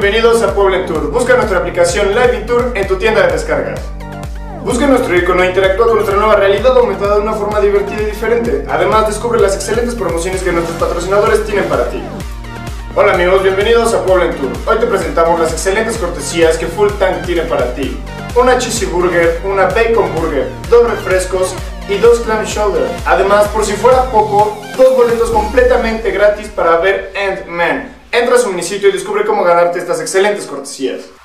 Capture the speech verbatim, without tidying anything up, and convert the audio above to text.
bienvenidos a Puebla en Tour. Busca nuestra aplicación Live in Tour en tu tienda de descargas. Busca nuestro icono e interactúa con nuestra nueva realidad aumentada de una forma divertida y diferente. Además, descubre las excelentes promociones que nuestros patrocinadores tienen para ti. Hola amigos, bienvenidos a Puebla en Tour. Hoy te presentamos las excelentes cortesías que Full Tank tiene para ti. Una cheesy burger, una bacon burger, dos refrescos y dos clam shoulder. Además, por si fuera poco, dos boletos completamente gratis para ver Ant-Man. Entra a su minisitio y descubre cómo ganarte estas excelentes cortesías.